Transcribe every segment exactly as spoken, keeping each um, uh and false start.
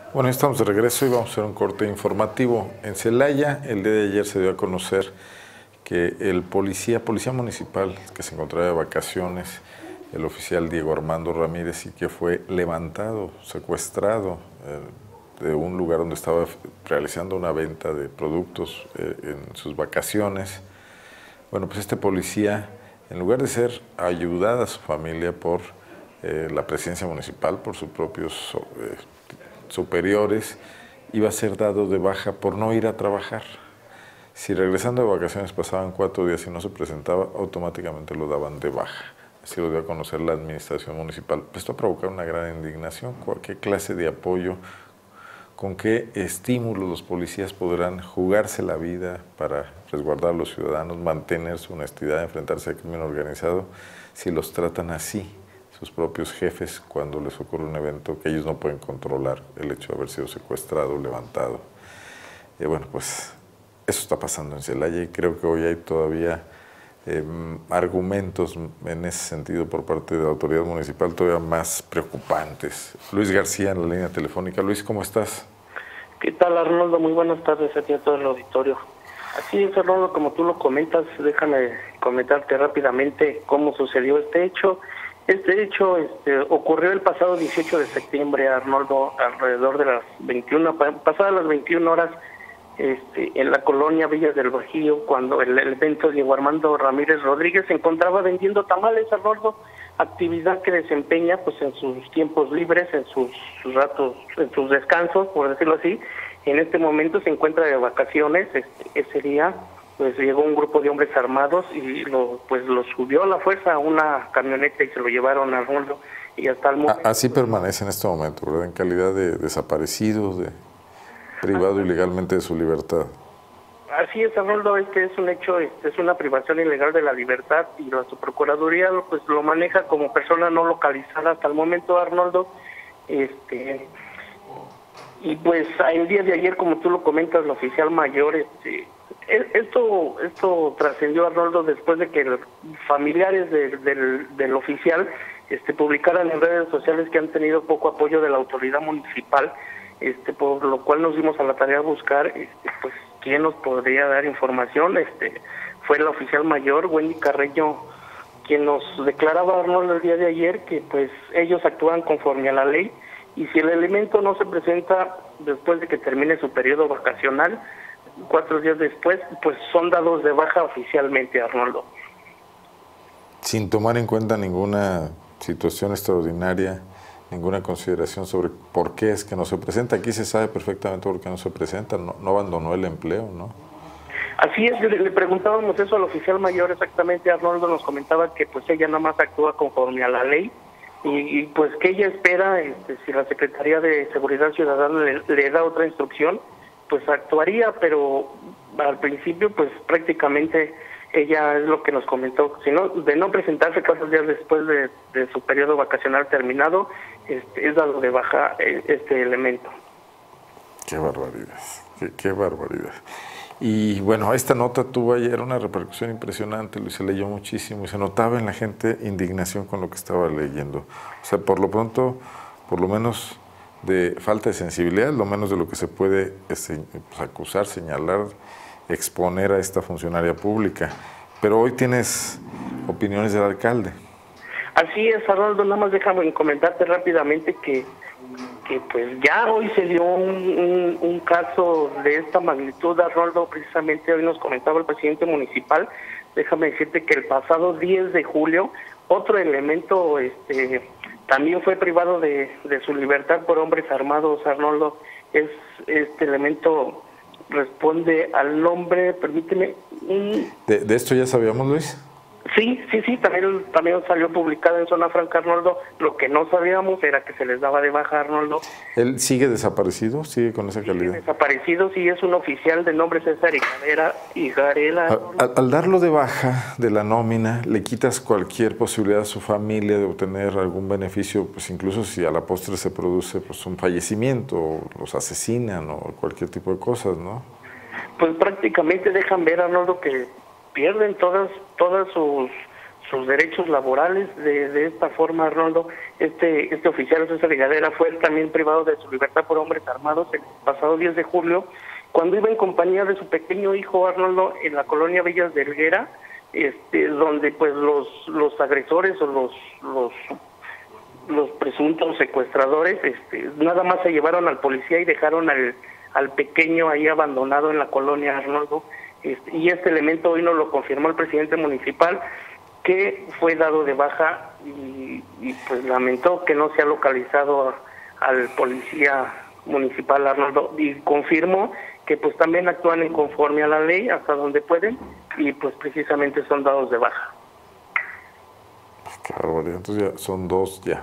Bueno, estamos de regreso y vamos a hacer un corte informativo. En Celaya, el día de ayer se dio a conocer que el policía, policía municipal que se encontraba de vacaciones, el oficial Diego Armando Ramírez, y que fue levantado, secuestrado eh, de un lugar donde estaba realizando una venta de productos eh, en sus vacaciones. Bueno, pues este policía, en lugar de ser ayudada a su familia por eh, la presidencia municipal, por sus propios eh, superiores, iba a ser dado de baja por no ir a trabajar. Si regresando de vacaciones pasaban cuatro días y no se presentaba, automáticamente lo daban de baja. Así lo dio a conocer la administración municipal. Esto ha provocado una gran indignación. ¿Qué clase de apoyo, con qué estímulo los policías podrán jugarse la vida para resguardar a los ciudadanos, mantener su honestidad, enfrentarse al crimen organizado, si los tratan así sus propios jefes cuando les ocurre un evento que ellos no pueden controlar, el hecho de haber sido secuestrado, levantado? Eh, bueno, pues eso está pasando en Celaya y creo que hoy hay todavía eh, argumentos en ese sentido por parte de la autoridad municipal todavía más preocupantes. Luis García en la línea telefónica. Luis, ¿cómo estás? ¿Qué tal, Arnoldo? Muy buenas tardes a ti y a todo el auditorio. Así es, Arnoldo, como tú lo comentas, déjame comentarte rápidamente cómo sucedió este hecho. Este hecho este, ocurrió el pasado dieciocho de septiembre, Arnoldo, alrededor de las veintiuna, pasadas las veintiuna horas, este, en la colonia Villas del Bajío, cuando el, el evento Diego Armando Ramírez Rodríguez se encontraba vendiendo tamales, Arnoldo, actividad que desempeña pues en sus tiempos libres, en sus, sus ratos, en sus descansos, por decirlo así. En este momento se encuentra de vacaciones. Este, ese día pues llegó un grupo de hombres armados y lo pues lo subió a la fuerza a una camioneta y se lo llevaron a Arnoldo, y hasta el momento... Así permanece en este momento, ¿verdad? En calidad de desaparecidos, de privado ilegalmente de su libertad. Así es, Arnoldo, este es un hecho, este es una privación ilegal de la libertad, y la Procuraduría pues lo maneja como persona no localizada hasta el momento, Arnoldo. Este y pues el día de ayer, como tú lo comentas, el oficial mayor, este esto esto trascendió, Arnoldo, después de que los familiares de, del, del oficial este publicaran en redes sociales que han tenido poco apoyo de la autoridad municipal, este por lo cual nos dimos a la tarea de buscar este, pues quién nos podría dar información. Este fue la oficial mayor, Wendy Carreño, quien nos declaraba, Arnoldo, el día de ayer que pues ellos actúan conforme a la ley, y si el elemento no se presenta después de que termine su periodo vacacional, cuatro días después, pues son dados de baja oficialmente, Arnoldo. Sin tomar en cuenta ninguna situación extraordinaria, ninguna consideración sobre por qué es que no se presenta. Aquí se sabe perfectamente por qué no se presenta, no, no abandonó el empleo, ¿no? Así es, le, le preguntábamos eso al oficial mayor exactamente. Arnoldo nos comentaba que pues ella nada más actúa conforme a la ley, y, y pues que ella espera, este, si la Secretaría de Seguridad Ciudadana le, le da otra instrucción, pues actuaría, pero al principio pues prácticamente ella es lo que nos comentó, si no, de no presentarse cuatro días después de, de su periodo vacacional terminado, este, es dado de baja este elemento. Qué barbaridad, qué, qué barbaridad. Y bueno, esta nota tuvo ayer una repercusión impresionante, Luis, se leyó muchísimo y se notaba en la gente indignación con lo que estaba leyendo. O sea, por lo pronto, por lo menos de falta de sensibilidad, lo menos de lo que se puede este, pues, acusar, señalar, exponer a esta funcionaria pública. Pero hoy tienes opiniones del alcalde. Así es, Arnoldo, nada más déjame comentarte rápidamente que que pues ya hoy se dio un, un, un caso de esta magnitud, Arnoldo. Precisamente hoy nos comentaba el presidente municipal, déjame decirte que el pasado diez de julio, otro elemento este también fue privado de, de su libertad por hombres armados, Arnoldo. Es este elemento responde al nombre, permíteme... Un... ¿De, ¿De esto ya sabíamos, Luis? Sí, sí, sí, también, también salió publicado en Zona Franca, Arnoldo. Lo que no sabíamos era que se les daba de baja, Arnoldo. ¿Él sigue desaparecido? ¿Sigue con esa calidad? Sigue desaparecido, sí, es un oficial de nombre César Higarela. Higarela al, al darlo de baja de la nómina, le quitas cualquier posibilidad a su familia de obtener algún beneficio, pues incluso si a la postre se produce pues un fallecimiento, o los asesinan, o cualquier tipo de cosas, ¿no? Pues prácticamente dejan ver, Arnoldo, que pierden todas todas sus sus derechos laborales de, de esta forma, Arnoldo. Este, este oficial César Higadera fue también privado de su libertad por hombres armados el pasado diez de julio, cuando iba en compañía de su pequeño hijo, Arnoldo, en la colonia Villas de Helguera, este, donde pues los, los agresores o los, los, los presuntos secuestradores este, nada más se llevaron al policía y dejaron al, al pequeño ahí abandonado en la colonia, Arnoldo. Este, y este elemento hoy nos lo confirmó el presidente municipal, que fue dado de baja y, y pues lamentó que no se ha localizado al policía municipal, Arnoldo, y confirmó que pues también actúan en conforme a la ley hasta donde pueden y pues precisamente son dados de baja. Claro, entonces ya son dos ya.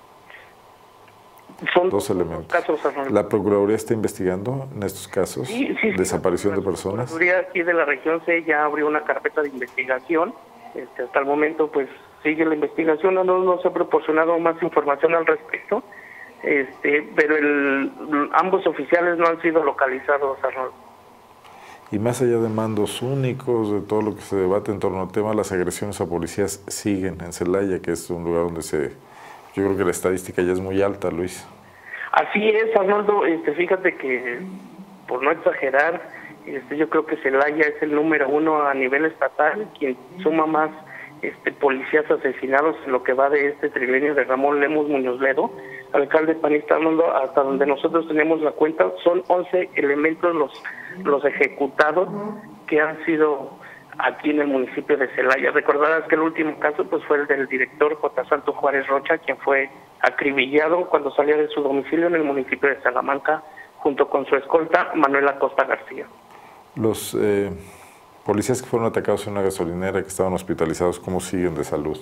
Son dos elementos. Casos, Arnoldo. ¿La Procuraduría está investigando en estos casos? Sí, sí, ¿Desaparición sí, de personas? La Procuraduría aquí de la región C ya abrió una carpeta de investigación. Este, hasta el momento pues sigue la investigación, no, no se ha proporcionado más información al respecto, este, pero el, ambos oficiales no han sido localizados, Arnoldo. Y más allá de mandos únicos, de todo lo que se debate en torno al tema, las agresiones a policías siguen en Celaya, que es un lugar donde se, yo creo que la estadística ya es muy alta, Luis. Así es, Arnoldo, este, fíjate que, por no exagerar, este, yo creo que Celaya es el número uno a nivel estatal, quien suma más este, policías asesinados en lo que va de este trienio de Ramón Lemus Muñoz Ledo, alcalde panista, Arnoldo. Hasta donde nosotros tenemos la cuenta, son once elementos los, los ejecutados que han sido aquí en el municipio de Celaya. Recordarás que el último caso pues fue el del director J. Santo Juárez Rocha, quien fue acribillado cuando salía de su domicilio en el municipio de Salamanca, junto con su escolta Manuel Acosta García. Los eh, policías que fueron atacados en una gasolinera, que estaban hospitalizados, ¿cómo siguen de salud?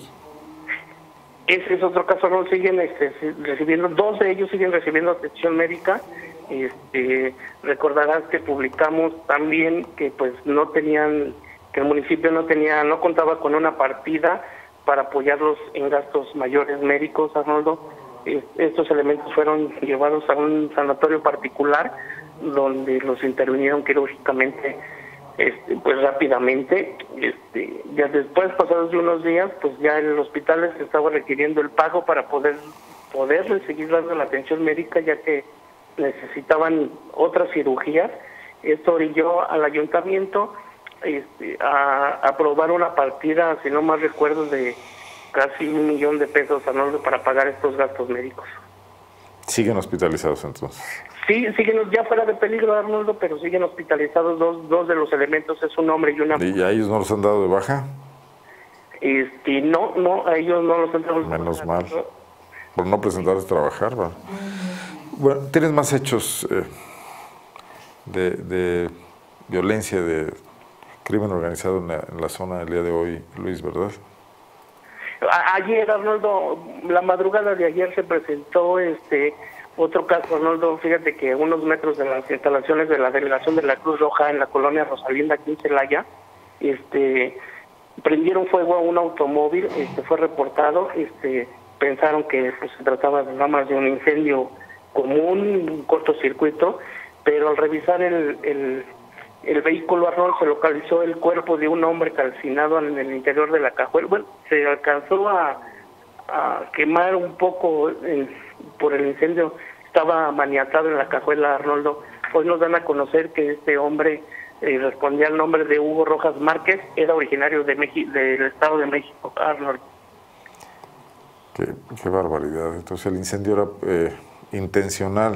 Ese es otro caso, no siguen este, recibiendo, dos de ellos siguen recibiendo atención médica. Este, recordarás que publicamos también que pues no tenían, que el municipio no tenía, no contaba con una partida para apoyarlos en gastos mayores médicos, Arnoldo. Estos elementos fueron llevados a un sanatorio particular donde los intervinieron quirúrgicamente este, pues rápidamente. Este, ya después, pasados de unos días, pues ya el hospital les estaba requiriendo el pago para poder poderles seguir dando la atención médica, ya que necesitaban otras cirugías. Esto orilló al ayuntamiento este, a, a aprobar una partida, si no mal recuerdo, de casi un millón de pesos anuales para pagar estos gastos médicos. ¿Siguen hospitalizados entonces? Sí, siguen ya fuera de peligro, Arnoldo, pero siguen hospitalizados dos, dos de los elementos, es un hombre y una mujer. ¿Y a ellos no los han dado de baja? Este, no, no, a ellos no los han dado de baja. Menos mal, por no presentarse a trabajar, ¿verdad? Bueno, tienes más hechos eh, de, de violencia, de crimen organizado en la, en la zona del día de hoy, Luis, ¿verdad? Ayer, Arnoldo, la madrugada de ayer se presentó este otro caso, Arnoldo. Fíjate que a unos metros de las instalaciones de la delegación de la Cruz Roja en la colonia Rosalinda, aquí en Celaya, este, prendieron fuego a un automóvil, este, fue reportado, este, pensaron que pues, se trataba de nada más de un incendio común, un cortocircuito, pero al revisar el, el el vehículo, Arnoldo, se localizó el cuerpo de un hombre calcinado en el interior de la cajuela. Bueno, se alcanzó a, a quemar un poco en, por el incendio, estaba maniatado en la cajuela, Arnoldo. Hoy nos dan a conocer que este hombre eh, respondía al nombre de Hugo Rojas Márquez, era originario de Meji del Estado de México, Arnoldo. Qué, qué barbaridad. Entonces el incendio era eh, intencional.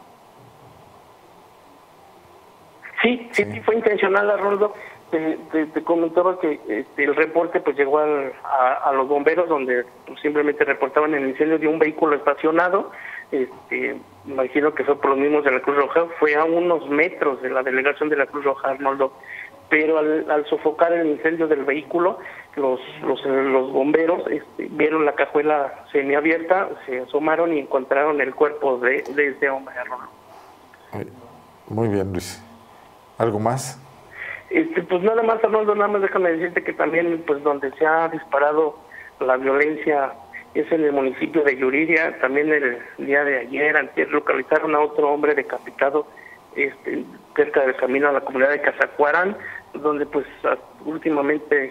Sí, sí, sí, fue intencional, Arnoldo. Te, te, te comentaba que este, el reporte pues llegó al, a, a los bomberos, donde pues, simplemente reportaban el incendio de un vehículo estacionado. Este, imagino que fue por los mismos de la Cruz Roja, fue a unos metros de la delegación de la Cruz Roja, Arnoldo. Pero al, al sofocar el incendio del vehículo, los los, los bomberos este, vieron la cajuela semiabierta, se asomaron y encontraron el cuerpo de, de ese hombre, Arnoldo. Muy bien, Luis. ¿Algo más? Este, pues nada más, Arnoldo, nada más déjame decirte que también, pues donde se ha disparado la violencia es en el municipio de Yuriria. También el día de ayer, antes localizaron a otro hombre decapitado este, cerca del camino a la comunidad de Cazacuarán, donde pues últimamente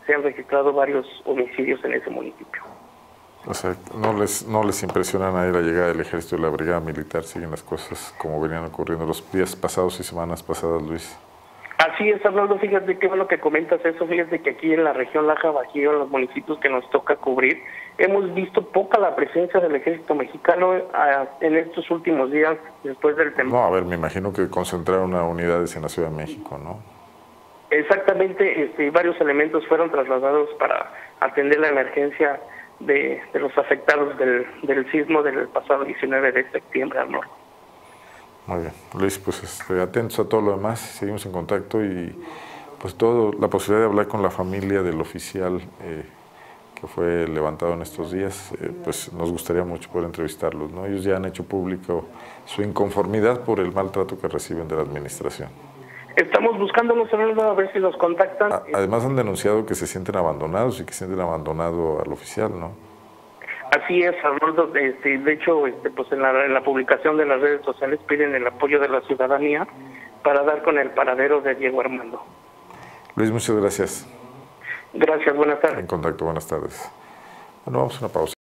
se han registrado varios homicidios en ese municipio. O sea, no les, no les impresiona a la llegada del ejército y la brigada militar, siguen las cosas como venían ocurriendo los días pasados y semanas pasadas, Luis. Así es, Arnoldo, fíjate qué bueno que comentas eso, fíjate que aquí en la región Laja Bajío, en los municipios que nos toca cubrir, hemos visto poca la presencia del ejército mexicano a, en estos últimos días después del temblor. No, a ver, me imagino que concentraron a unidades en la Ciudad de México, ¿no? Exactamente, este, varios elementos fueron trasladados para atender la emergencia de, de los afectados del, del sismo del pasado diecinueve de septiembre, Arnoldo. Muy bien, Luis, pues este, atentos a todo lo demás, seguimos en contacto y pues todo, la posibilidad de hablar con la familia del oficial eh, que fue levantado en estos días, eh, pues nos gustaría mucho poder entrevistarlos, ¿no? Ellos ya han hecho público su inconformidad por el maltrato que reciben de la administración. Estamos buscándolos, a ver si los contactan. A, además han denunciado que se sienten abandonados y que sienten abandonado al oficial, ¿no? Así es, Arnoldo. Este, de hecho, este, pues en la, en la publicación de las redes sociales piden el apoyo de la ciudadanía para dar con el paradero de Diego Armando. Luis, muchas gracias. Gracias, buenas tardes. En contacto, buenas tardes. Bueno, vamos a una pausa.